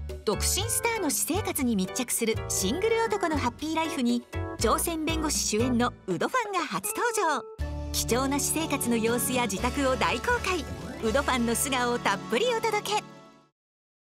独身スターの私生活に密着するシングル男のハッピーライフに朝鮮弁護士主演のウドファンが初登場。貴重な私生活の様子や自宅を大公開。ウドファンの素顔をたっぷりお届け。